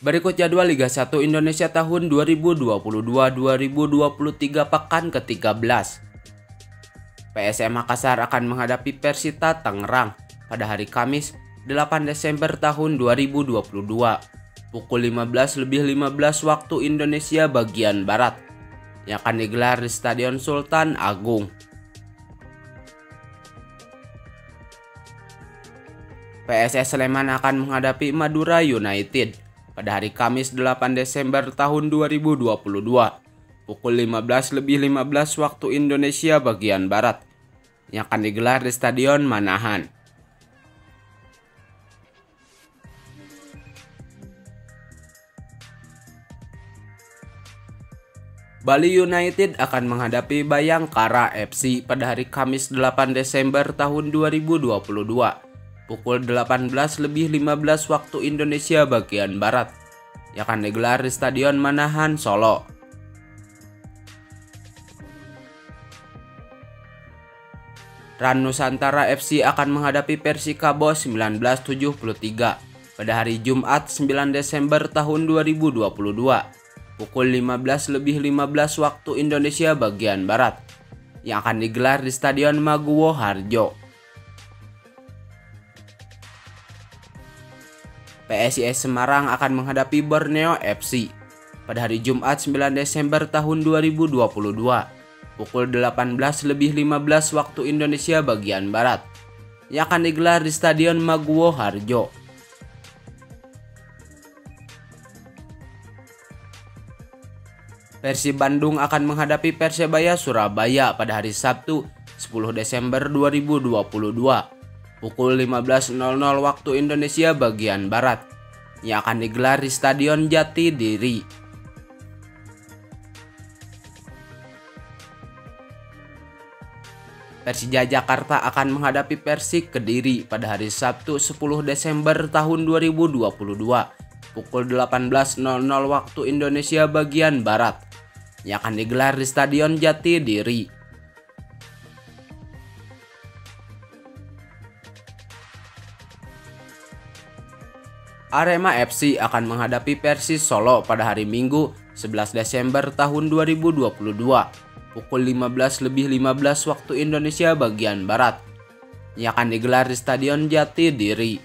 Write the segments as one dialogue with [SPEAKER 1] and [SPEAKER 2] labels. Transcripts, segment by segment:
[SPEAKER 1] Berikut jadwal Liga 1 Indonesia tahun 2022-2023 pekan ke-13. PSM Makassar akan menghadapi Persita Tangerang pada hari Kamis 8 Desember tahun 2022 pukul 15.15 waktu Indonesia bagian Barat yang akan digelar di Stadion Sultan Agung. PSS Sleman akan menghadapi Madura United pada hari Kamis 8 Desember tahun 2022 pukul 15.15 waktu Indonesia bagian Barat yang akan digelar di Stadion Manahan. Bali United akan menghadapi Bayangkara FC pada hari Kamis 8 Desember tahun 2022 pukul 18.15 waktu Indonesia bagian Barat yang akan digelar di Stadion Manahan, Solo. Ran Nusantara FC akan menghadapi Persikabo 1973 pada hari Jumat 9 Desember tahun 2022 pukul 15.15 waktu Indonesia bagian Barat yang akan digelar di Stadion Maguwo Harjo. PSIS Semarang akan menghadapi Borneo FC pada hari Jumat 9 Desember tahun 2022 pukul 18.15 waktu Indonesia bagian Barat yang akan digelar di Stadion Maguwo Harjo. Persib Bandung akan menghadapi Persebaya Surabaya pada hari Sabtu 10 Desember 2022 pukul 15.00 waktu Indonesia bagian Barat yang akan digelar di Stadion Jatidiri. Persija Jakarta akan menghadapi Persik Kediri pada hari Sabtu 10 Desember tahun 2022 pukul 18.00 waktu Indonesia bagian Barat yang akan digelar di Stadion Jatidiri. Arema FC akan menghadapi Persis Solo pada hari Minggu 11 Desember tahun 2022 pukul 15.15 waktu Indonesia bagian Barat yang akan digelar di Stadion Jatidiri.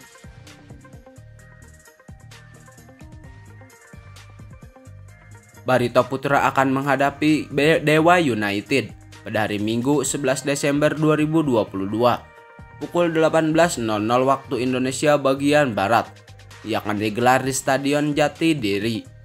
[SPEAKER 1] Barito Putra akan menghadapi Dewa United pada hari Minggu 11 Desember 2022 pukul 18.00 waktu Indonesia bagian Barat yang akan digelar di Stadion Jatidiri.